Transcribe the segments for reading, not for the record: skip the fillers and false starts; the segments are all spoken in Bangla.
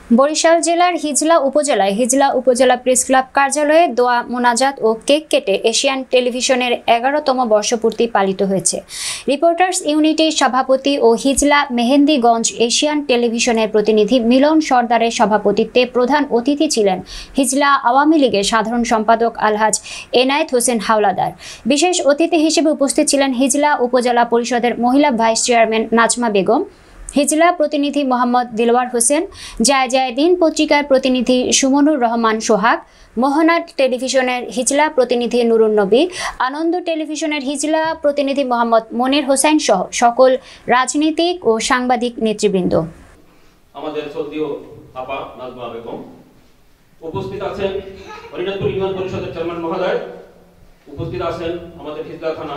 বরিশাল জেলার হিজলা উপজেলায় হিজলা উপজেলা প্রেস ক্লাব কার্যালয়ে দোয়া মোনাজাত ও কেক কেটে এশিয়ান টেলিভিশনের 11তম বর্ষপূর্তি পালিত হয়েছে। রিপোর্টার্স ইউনিটির সভাপতি ও হিজলা মেহেন্দিগঞ্জ এশিয়ান টেলিভিশনের প্রতিনিধি মিলন সর্দারের সভাপতিত্বে প্রধান অতিথি ছিলেন হিজলা আওয়ামী লীগের সাধারণ সম্পাদক আলহাজ এনায়েত হোসেন হাওলাদার। বিশেষ অতিথি হিসেবে উপস্থিত ছিলেন হিজলা উপজেলা পরিষদের মহিলা ভাইস চেয়ারম্যান নাজমা বেগম, হিজলা প্রতিনিধি মোহাম্মদ দিলওয়ার হোসেন, জায়দিন পত্রিকার প্রতিনিধি সুমনুর রহমান সোহাগ, মোহনা টেলিভিশনের হিজলা প্রতিনিধি নুরুন নবী, আনন্দ টেলিভিশনের হিজলা প্রতিনিধি মোহাম্মদ মনির হোসেন সহ সকল রাজনীতিক ও সাংবাদিক নেতৃবৃন্দ। আমাদের শ্রদ্ধেয় আপা নাজমা বেগম উপস্থিত আছেন, হরিনাথপুর ইউনিয়ন পরিষদের চেয়ারম্যান মহোদয় উপস্থিত আছেন, আমাদের হিজলা থানা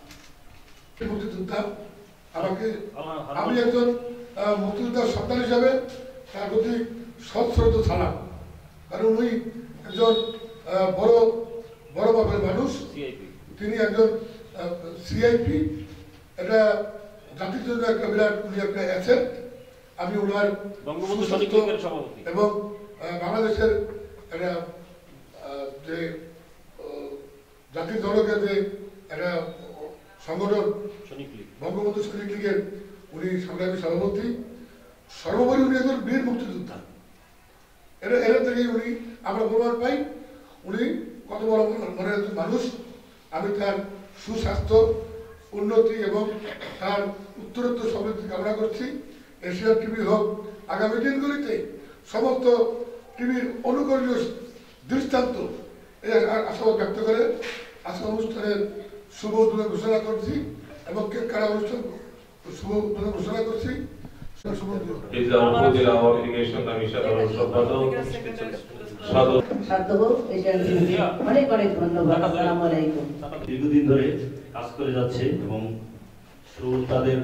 আমি একজন মুক্তিযোদ্ধার সন্তান হিসাবে তার প্রতি সশ্রদ্ধ সালাম, কারণ উনি একজন বড় মাপের মানুষ। তিনি একজন সিআইপি, এটা জাতির জন্য একটা বিরাট উনি একটা অ্যাসেট। আমি ওনার এবং বাংলাদেশের একটা যে জাতির জনকের যে একটা সংগঠন বঙ্গবন্ধু সৈনিক লীগের উনি সংগ্রামী সভাপতি, সর্বোপরি উনি একজন বীর মুক্তিযোদ্ধা। এর থেকেই উনি আমরা প্রমাণ পাই উনি কত বড় মনের একজন মানুষ। আমি তার সুস্বাস্থ্য, উন্নতি এবং তার উত্তরোত্তর সমৃদ্ধি কামনা করছি। এশিয়ান টিভি হোক আগামী দিনগুলিতে সমস্ত টিভির অনুকরণীয় দৃষ্টান্ত এই আশাবাদ ব্যক্ত করে আজকের অনুষ্ঠানের শুভ উদ্বোধন ঘোষণা করছি এবং কেক কাটা অনুষ্ঠান শুভ উদ্বোধন ঘোষণা করছি। দীর্ঘদিন ধরে কাজ করে যাচ্ছে এবং তাদের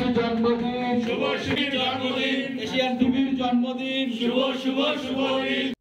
এশিয়ান টিভির জন্মদিন শুভ শুভ শুভ দিন।